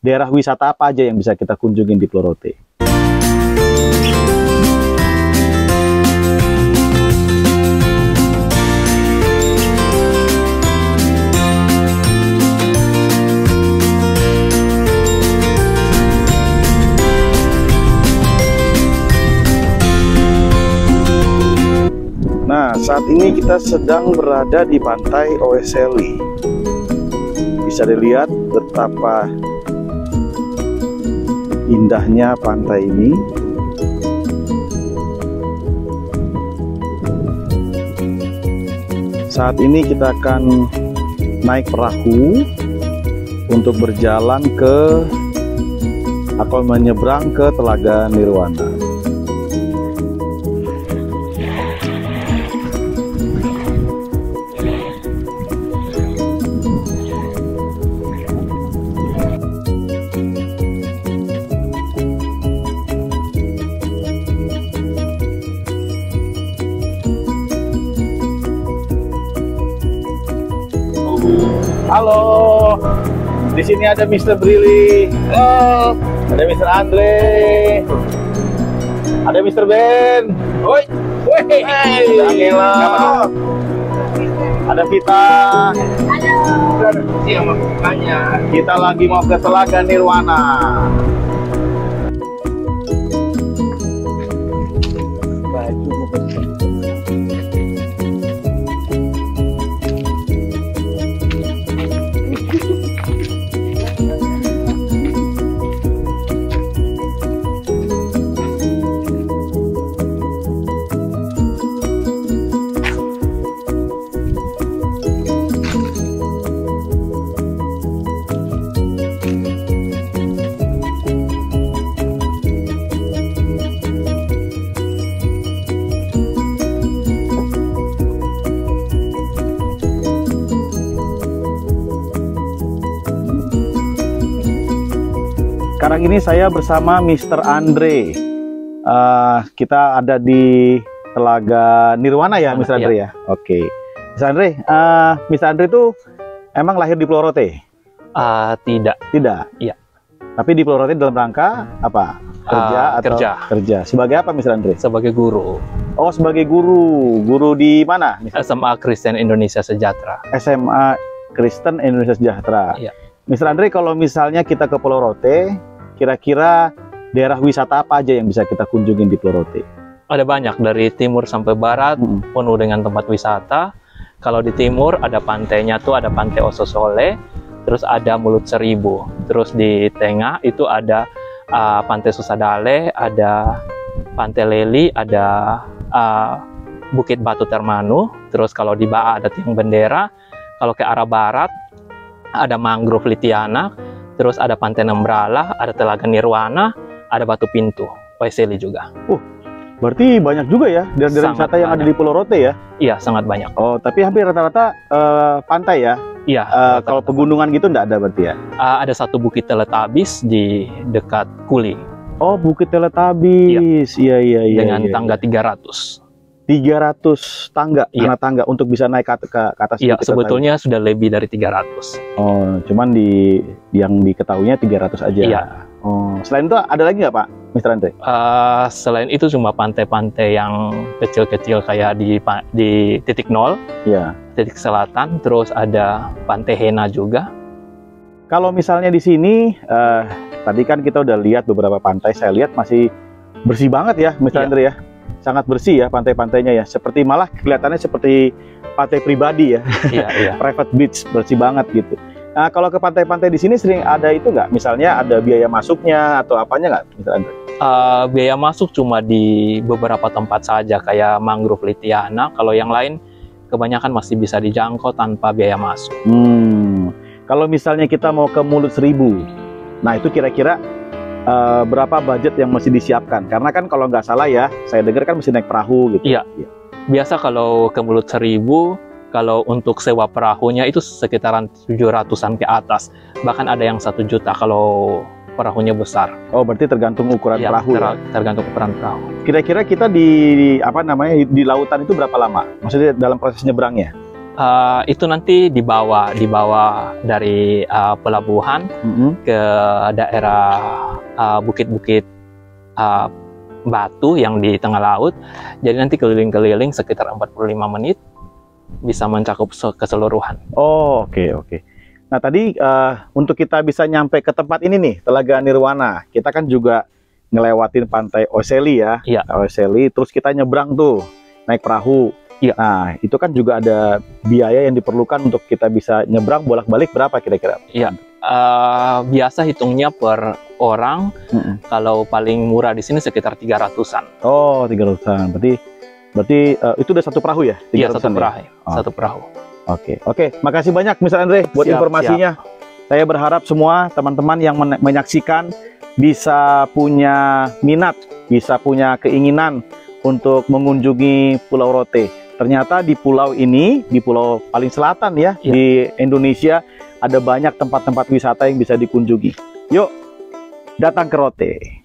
daerah wisata apa aja yang bisa kita kunjungin di Pulau Rote. Nah, saat ini kita sedang berada di pantai Oweseli. Bisa dilihat betapa indahnya pantai ini. Saat ini kita akan naik perahu untuk berjalan ke atau menyeberang ke Telaga Nirwana. Halo, di sini ada Mr. Brili, ada Mr. Andre, ada Mr. Ben, woi, ada Angela, ada Vita, kita lagi mau ke Telaga Nirwana. Sekarang ini saya bersama Mr. Andre. Kita ada di Telaga Nirwana ya, Mr. Andre ya. Oke, Mr. Andre, Mr. Andre itu emang lahir di Pulau Rote? Tidak. Tidak. Iya. Tapi di Pulau Rote dalam rangka apa? Kerja atau kerja? Sebagai apa, Mr. Andre? Sebagai guru. Oh, sebagai guru. Guru di mana? SMA Kristen Indonesia Sejahtera. SMA Kristen Indonesia Sejahtera. Iya. Mr. Andre, kalau misalnya kita ke Pulau Rote, kira-kira daerah wisata apa aja yang bisa kita kunjungin di Pulau Rote? Ada banyak, dari timur sampai barat, penuh dengan tempat wisata. Kalau di timur ada pantainya tuh, ada Pantai Ososole, terus ada Mulut Seribu. Terus di tengah itu ada Pantai Susadale, ada Pantai Leli, ada Bukit Batu Termanu. Terus kalau di bawah ada Tiang Bendera. Kalau ke arah barat ada Mangrove Litiana. Terus ada Pantai Nembrala, ada Telaga Nirwana, ada Batu Pintu, Oweseli juga. Berarti banyak juga ya daerah wisata yang ada di Pulau Rote ya? Iya, sangat banyak. Oh, tapi hampir rata-rata pantai ya? Iya. Kalau pegunungan gitu enggak ada berarti ya? Ada satu Bukit Teletabis di dekat Kuli. Oh, Bukit Teletabis. Iya. Dengan tangga 300. 300 tangga, anak tangga untuk bisa naik ke atas. Iya, sebetulnya sudah lebih dari 300. Oh, cuman yang diketahuinya 300 aja. Iya. Oh, selain itu ada lagi nggak Pak, Mr. Andre? Selain itu cuma pantai-pantai yang kecil-kecil kayak di titik 0, ya. Titik selatan, terus ada Pantai Hena juga. Kalau misalnya di sini, tadi kan kita udah lihat beberapa pantai, saya lihat masih bersih banget ya, Mr. Andre ya. Sangat bersih ya pantai-pantainya ya, seperti malah kelihatannya seperti pantai pribadi ya. Iya. Private beach, bersih banget gitu. Nah, kalau ke pantai-pantai di sini sering ada itu nggak? Misalnya ada biaya masuknya atau apanya nggak, Mr. Andre? Biaya masuk cuma di beberapa tempat saja kayak Mangrove Litiana. Kalau yang lain kebanyakan masih bisa dijangkau tanpa biaya masuk. Kalau misalnya kita mau ke Mulut Seribu, nah itu kira-kira berapa budget yang mesti disiapkan? Karena kan kalau nggak salah ya, saya dengar kan mesti naik perahu gitu. Iya. Biasa kalau ke Mulut Seribu, kalau untuk sewa perahunya itu sekitaran 700-an ke atas. Bahkan ada yang 1 juta kalau perahunya besar. Oh, berarti tergantung ukuran perahu ya? Tergantung ukuran perahu. Kira-kira kita di lautan itu berapa lama? Maksudnya dalam proses nyebrangnya? Itu nanti dibawa dari pelabuhan ke daerah bukit-bukit batu yang di tengah laut. Jadi nanti keliling-keliling sekitar 45 menit bisa mencakup keseluruhan. Oh, oke. Nah, tadi untuk kita bisa nyampe ke tempat ini nih, Telaga Nirwana, kita kan juga ngelewatin pantai Osseli ya. Iya. Osseli, terus kita nyebrang tuh, naik perahu. Iya. Nah, itu kan juga ada biaya yang diperlukan untuk kita bisa nyebrang bolak-balik berapa kira-kira? Iya. Biasa hitungnya per orang. Kalau paling murah di sini sekitar 300-an. Oh, 300-an. Berarti itu udah satu perahu ya? Iya, satu perahu. Ya? Satu perahu. Oke. Makasih banyak Mr. Andre buat informasinya. Saya berharap semua teman-teman yang menyaksikan bisa punya minat, bisa punya keinginan untuk mengunjungi Pulau Rote. Ternyata di pulau ini, di pulau paling selatan ya, di Indonesia, ada banyak tempat-tempat wisata yang bisa dikunjungi. Yuk, datang ke Rote.